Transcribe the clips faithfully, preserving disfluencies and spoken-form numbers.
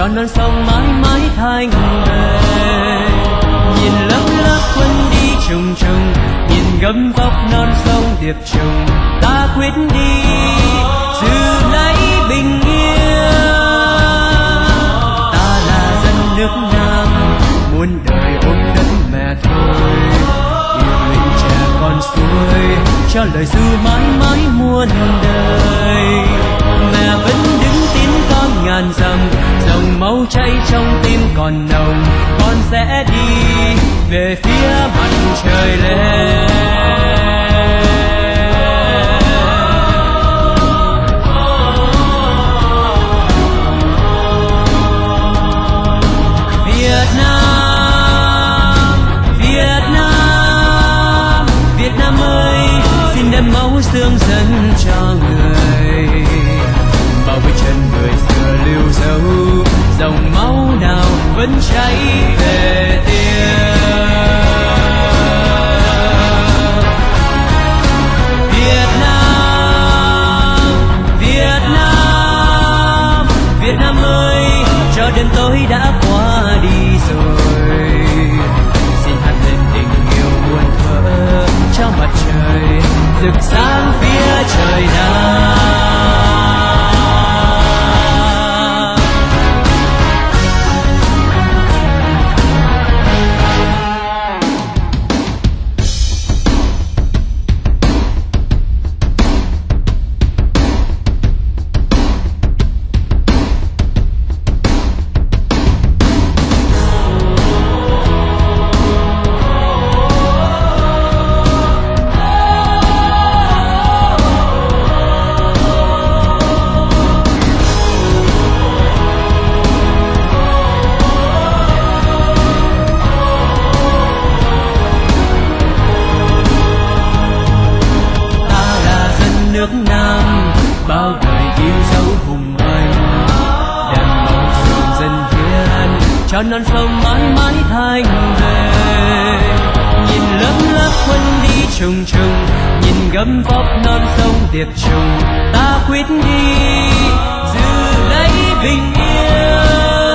cho non sông mãi mãi thành đời. Nhìn lớp lớp quân đi trùng trùng, nhìn gấm vóc non sông điệp trùng, ta quyết đi giữ lấy bình yên. Ta là dân nước Nam, muôn đời ôm đất mẹ thôi, yêu linh trẻ con suối, cho lời ru mãi mãi muôn đời. Mẹ vẫn đứng tín con ngàn dặm, dòng máu chảy trong tim còn nồng, con sẽ đi về phía mặt trời lên. Việt Nam, Việt Nam, Việt Nam ơi, xin đem máu xương dân cho người, bao với chân người xưa lưu dấu, dòng máu nào vẫn chảy về tiền. Việt Nam, Việt Nam, Việt Nam ơi, cho đêm tối đã qua đi rồi, xin hát lên tình yêu muôn thuở, cho mặt trời rực sáng phía trời Nam. Nước Nam bao đời yêu dấu hùng anh, đem máu xương dân hiến cho non sông mãi mãi thành đời. Nhìn lớp lớp quân đi trùng trùng, nhìn gấm vóc non sông điệp trùng, ta quyết đi giữ lấy bình yên.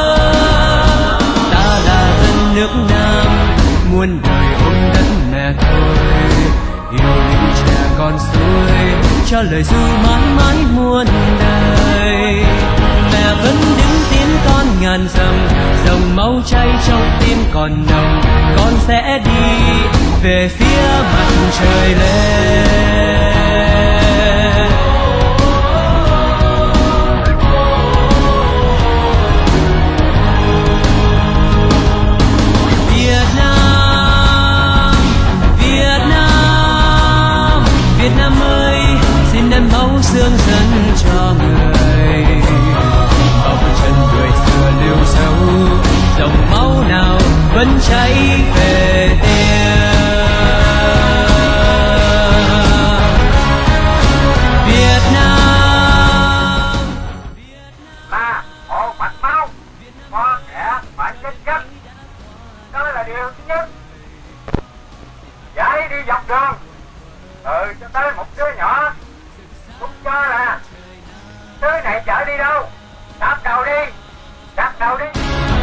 Ta là dân nước Nam, muôn đời ôm đất mẹ thôi, yêu linh trẻ con suối, cho lời ru mãi mãi muôn đời. Mẹ vẫn đứng tiến con ngàn dặm, dòng máu chảy trong tim còn nồng, con sẽ đi về phía mặt trời lên. Việt Nam, Việt Nam, Việt Nam ơi, xin đem máu xương dân cho người, bao với chân người xưa lưu dấu, dòng máu nào vẫn chảy về tiền. Việt Nam là một mạch máu, có kẻ phải chết chắc, đó là điều thứ nhất. Dạy đi dọc đường, từ cho tới một đứa nhỏ, cũng cho là tới này chở đi đâu, đạp đầu đi, đạp đầu đi.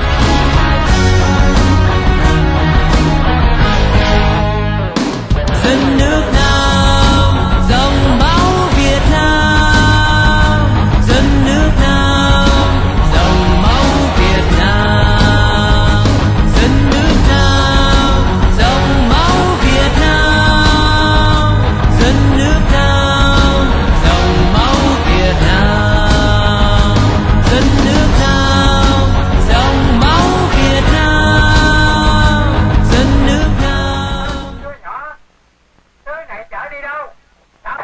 Dân nước Nam, dòng máu Việt Nam, dân nước Nam, dòng máu Việt Nam, dân nước Nam, dòng máu Việt Nam, dân nước Nam, dòng máu Việt Nam, dân nước Nam, dòng máu Việt Nam, dân nước Nam. Đứa nhỏ, tới này chở đi đâu, đạp.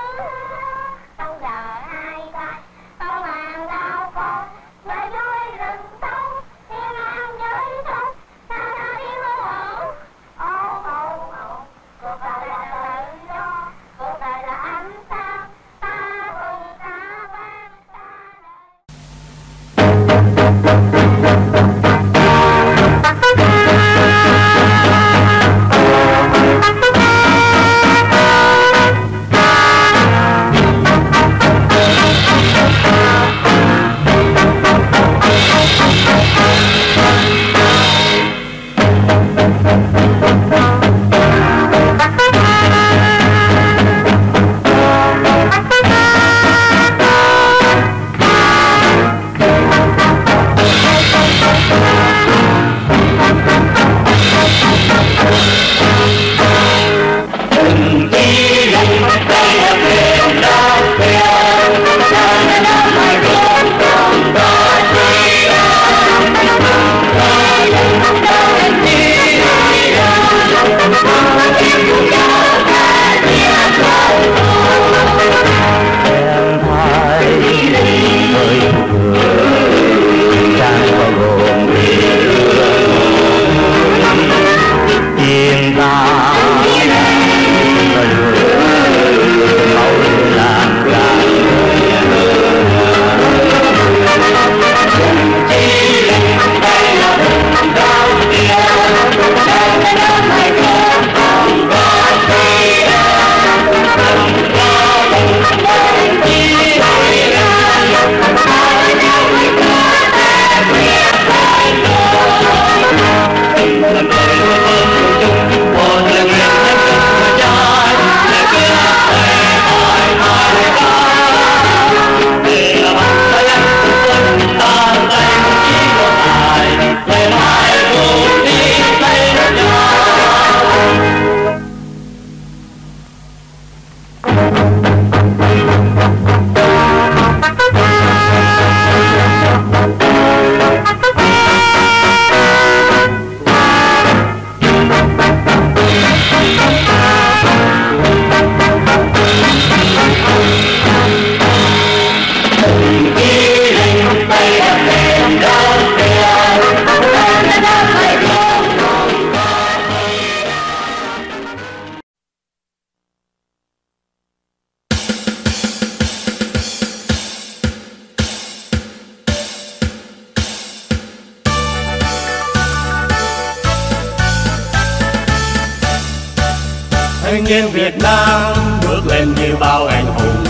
Hãy subscribe cho kênh Ghiền Mì Gõ để không bỏ lỡ những video hấp dẫn. Thanh niên Việt Nam bước lên như bao anh hùng,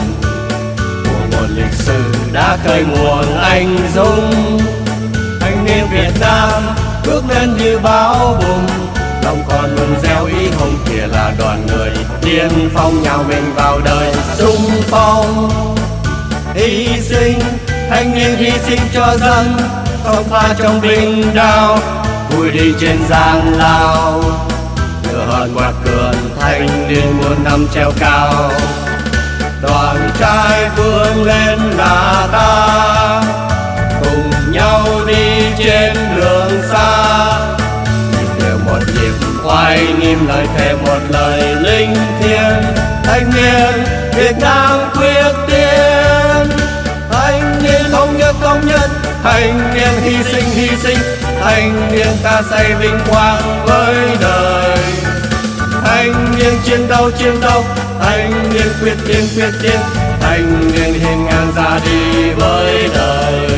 của một lịch sử đã khơi nguồn anh dũng. Thanh niên Việt Nam bước lên như bão bùng, lòng còn luôn gieo ý hùng, kia là đoàn người tiên phong nhào mình vào đời xung phong. Hy sinh, thanh niên hy sinh cho dân, không pha trong binh đao, vui đi trên giang lao. Lửa hờn quạt cường, thanh niên muôn năm treo cao. Đoàn trai vươn lên là ta, cùng nhau đi trên đường xa. Đều một nhịp oai nghiêm lời thề, một lời linh thiêng. Thanh niên Việt Nam quyết tiến, thanh niên thống nhất thống nhất, thanh niên hy sinh hy sinh, thanh niên ta xây vinh quang với đời. Thanh niên chiến đấu chiến đấu, thanh niên quyết tiến quyết tiến, thanh niên hiên ngang ra đi với đời.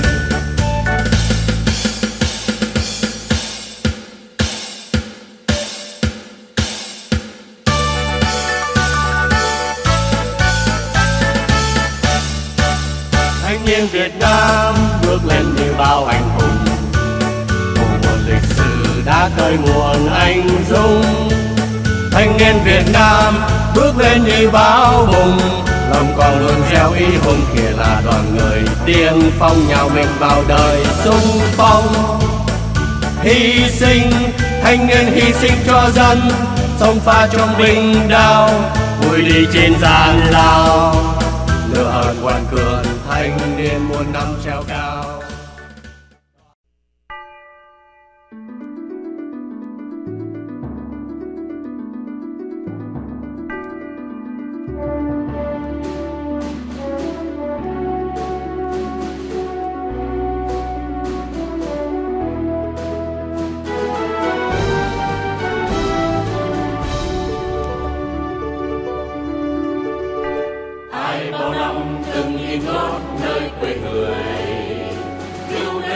Thanh niên Việt Nam bước lên như bao anh hùng, của một lịch sử đã khơi nguồn anh dũng. Thanh niên Việt Nam bước lên như bão bùng, lòng còn luôn gieo ý hùng, kia là đoàn người tiên phong nhào mình vào đời xung phong. Hy sinh, thanh niên hy sinh cho dân, sông pha trong binh đao, vui đi trên gian lao. Lửa hờn quằn cường, thanh niên muôn năm treo cao.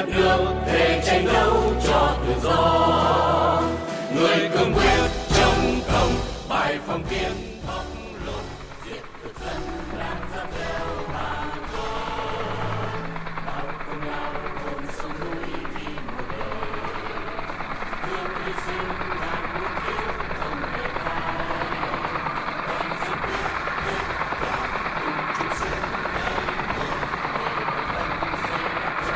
đất nước để tranh đấu cho tự do. Người cương quyết chống cộng bài phong kiến bóc lột diệt thực dân làm ra theo bà con. Bao công lao hồn sông núi vì một đời, thương hy sinh ngàn muôn kiếp không hề phai. Toàn dân quyết quyết đoạt cùng chung sức ngày một để độc lập xây đắp cho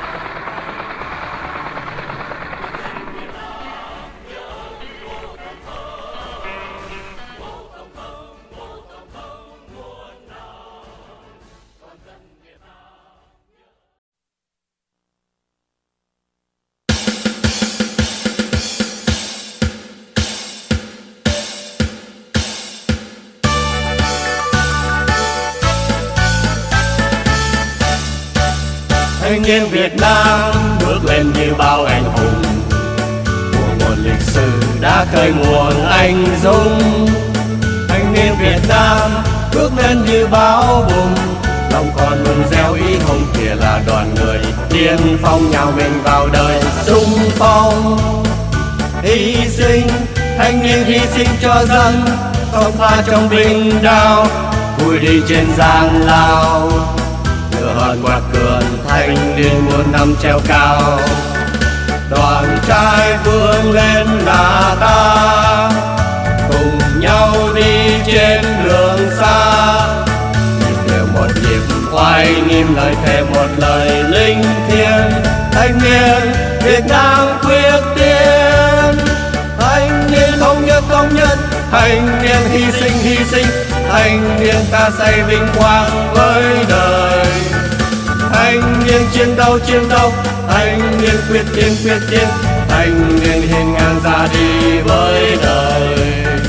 thanh niên Việt Nam bước lên như bao anh hùng của một lịch sử đã khơi nguồn anh dũng. Thanh niên Việt Nam bước lên như bão bùng, lòng còn luôn gieo ý hùng kia là đoàn người tiên phong nhào mình vào đời xung phong. Hy sinh, thanh niên hy sinh cho dân, không pha trong binh đao, vui đi trên giang lao. Lửa hờn quạt cường, thanh niên muôn năm treo cao. Đoàn trai vươn lên là ta, cùng nhau đi trên đường xa. Nhịp điệu một nhịp oai nghiêm, lời thề một lời linh thiêng. Thanh niên Việt Nam quyết tiến, thanh niên thống nhất thống nhất, thanh niên hy sinh hy sinh, thanh niên ta xây vinh quang với đời. Thanh niên chiến đấu chiến đấu, thanh niên quyết tiến quyết tiến, thanh niên hiên ngang ra đi với đời.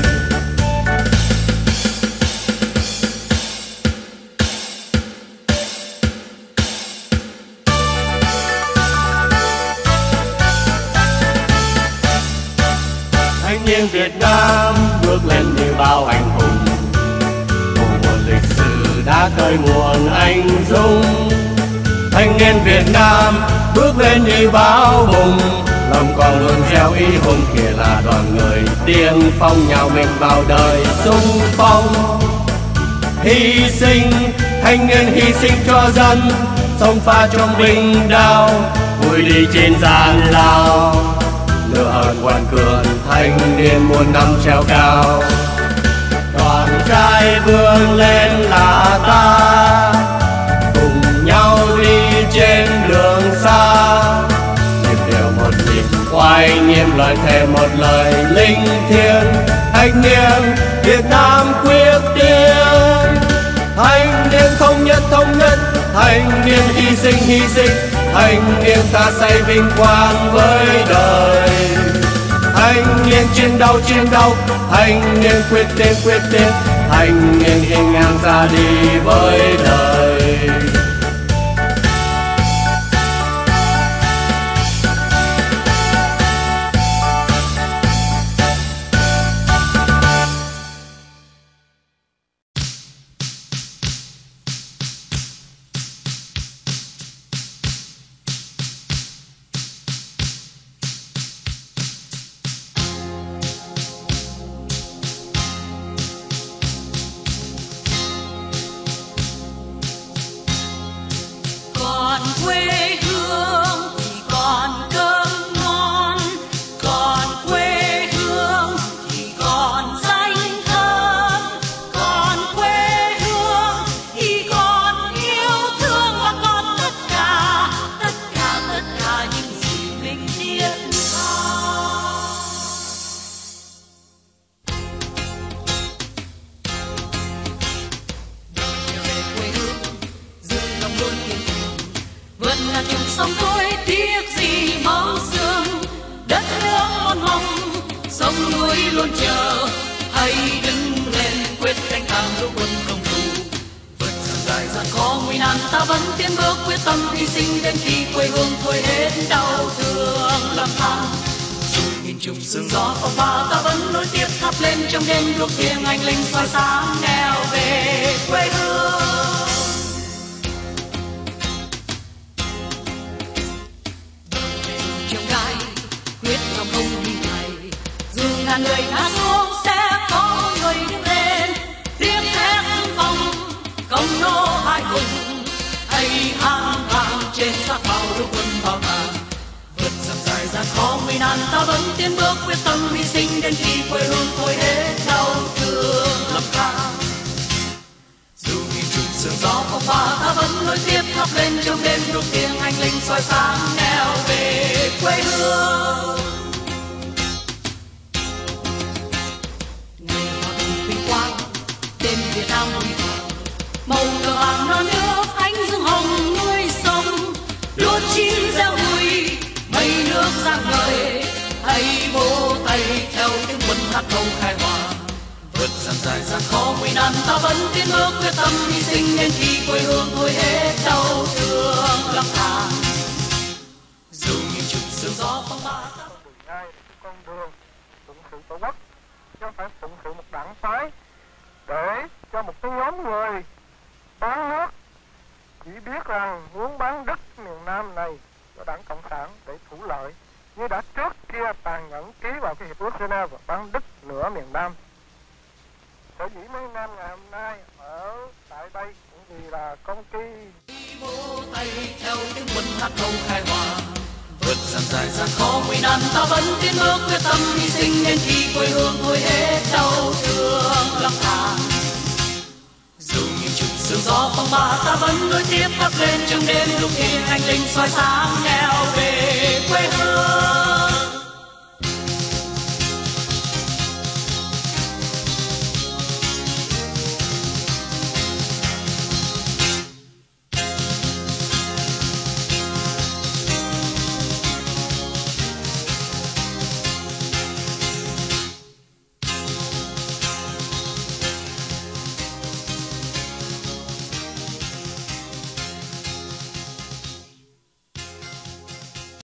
Thanh niên Việt Nam bước lên như bao anh hùng của một lịch sử đã khơi nguồn anh dũng. Thanh niên Việt Nam bước lên như bão bùng, lòng còn luôn gieo ý hùng kia là đoàn người tiên phong nhào mình vào đời xung phong. Hy sinh, thanh niên hy sinh cho dân, sông pha trong binh đao, vui đi trên gian lao. Lửa hờn quằn cường, thanh niên muôn năm treo cao. Đoàn trai vươn lên là ta, cùng nhau đi trên đường xa. Nhịp điệu một nhịp oai nghiêm, lời thề một lời linh thiêng. Thanh niên Việt Nam quyết tiến, thanh niên thống nhất thống nhất, thanh niên hy sinh hy sinh, thanh niên ta xây vinh quang với đời. Thanh niên chiến đấu chiến đấu, thanh niên quyết tiến quyết tiến, thanh niên hiên ngang ra đi với đời. ta vẫn tiến bước quyết tâm hy sinh đến khi quê hương thôi hết đau thương lầm than. Dù nghìn trùng sương gió phong ba ta vẫn nối tiếp thắp lên trong đêm đuốc thiêng anh linh soi sáng neo về quê hương. không bị thầy. Dù ngàn người ngã xuống sẽ có người đứng lên, tiếng thét xung phong công nô hai cùng, hãy hăng hăng trên xác bao lũ quân vào tàn. Vượt dặm dài gian khó nguy nan ta vẫn tiến bước, quyết tâm hy sinh đến khi quê hương thôi hết đau thương lầm than. Dù nghìn trùng sương gió phong ba ta vẫn nối tiếp thắp lên trong đêm lúc tiếng anh linh soi sáng neo về quê hương. Ngày hòa bình vinh quang đêm Việt Nam huy hoàng, màu cờ vàng non nước ánh dương hồng núi sông, lúa chín reo vui mây nước giang ngời, hãy vỗ tay theo tiếng quân hát câu khai hòa. Vượt dặm dài gian khó nguy nan ta vẫn tiến bước, quyết tâm hy sinh đến khi quê hương thôi hết đau thương lầm than. Dù nghìn trùng sương gió phong ba ta ngay con đường phụng sự tổ quốc, chứ không phải phụng sự một đảng phái để cho một cái nhóm người bán nước chỉ biết rằng muốn bán đất miền Nam này cho đảng Cộng sản để thủ lợi, như đã trước kia tàn nhẫn ký vào cái hiệp ước Geneva và bán đất nửa miền Nam. Sở dĩ mấy Nam ngày hôm nay ở tại đây cũng vì là công ty vỗ tay theo tiếng quân hát câu khai hòa. Vượt dặm dài gian khó nguy nan ta vẫn tiến bước, quyết tâm hy sinh đến khi quê hương thôi hết đau thương lầm than. Dù nghìn trùng sương gió phong ba ta vẫn nối tiếp thắp lên trong đêm lúc thiên anh linh soi sáng neo